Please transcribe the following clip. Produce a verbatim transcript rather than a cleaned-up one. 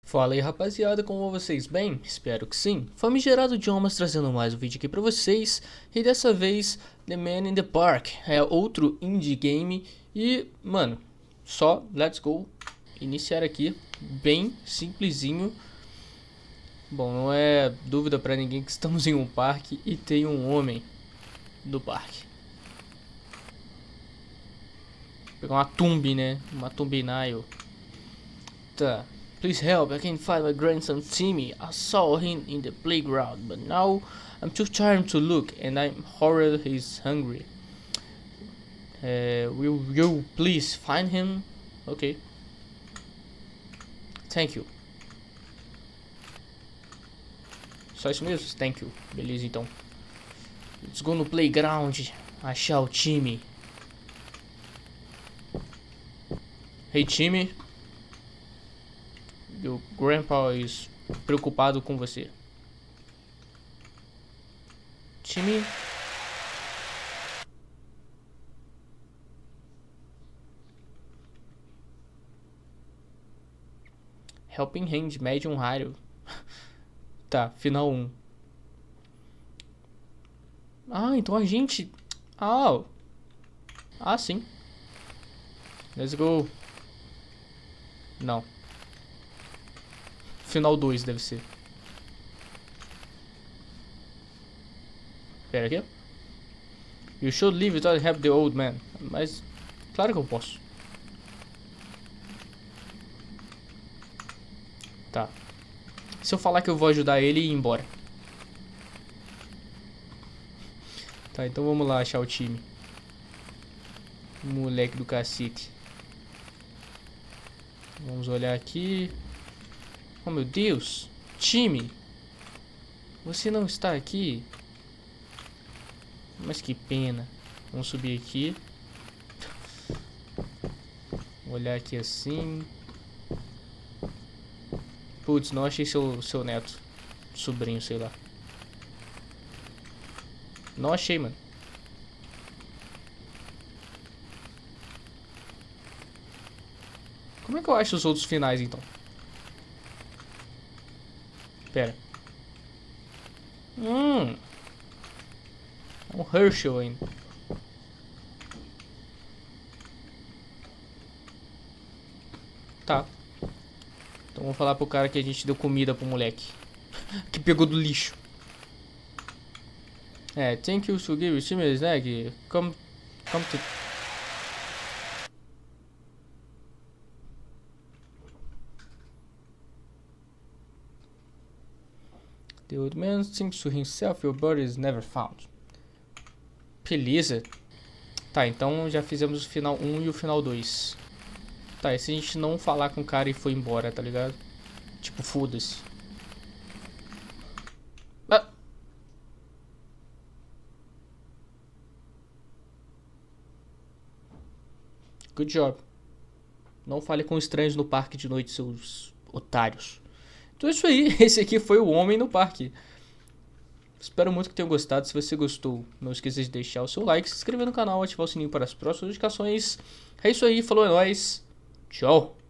Fala aí rapaziada, como vão vocês? Bem? Espero que sim. Famigerado Idiomas trazendo mais um vídeo aqui pra vocês. E dessa vez, The Man in the Park. É outro indie game. E, mano, só let's go. Iniciar aqui, bem simplesinho. Bom, não é dúvida pra ninguém que estamos em um parque e tem um homem do parque. Vou pegar uma tumbi, né? Uma tumbinaio. Tá. Please help, I can't find my grandson Timmy. I saw him in the playground, but now I'm too tired to look and I'm horrible he's hungry. Uh, will you please find him? Okay. Thank you. Só isso mesmo? Thank you. Beleza então. Let's go no playground. Achar o Timmy. Hey Timmy. Your grandpa is preocupado com você. Timmy. Helping Hand, médium raio. Tá, final um. Ah, então a gente... Ah, ah sim. Let's go. Não. Final dois deve ser. Pera aqui. You should leave without help the old man. Mas, claro que eu posso. Tá. Se eu falar que eu vou ajudar ele e ir embora. Tá, então vamos lá achar o time. Moleque do cacete. Vamos olhar aqui. Oh meu Deus, Timmy, você não está aqui? Mas que pena. Vamos subir aqui. Olhar aqui assim. Putz, não achei seu, seu neto. Sobrinho, sei lá. Não achei, mano. Como é que eu acho os outros finais, então? Pera. Hum. É um Herschel ainda. Tá. Então vamos falar pro cara que a gente deu comida pro moleque. Que pegou do lixo. É, thank you to give you some snack. Come, come to... The old man thinks to himself, your body is never found. Beleza. Tá, então já fizemos o final um e o final dois. Tá, e se a gente não falar com o cara e foi embora, tá ligado? Tipo, foda-se. Ah. Good job. Não fale com estranhos no parque de noite, seus otários. Então é isso aí, esse aqui foi o Homem no Parque. Espero muito que tenham gostado. Se você gostou, não esqueça de deixar o seu like, se inscrever no canal, ativar o sininho para as próximas notificações. É isso aí, falou, é nóis. Tchau.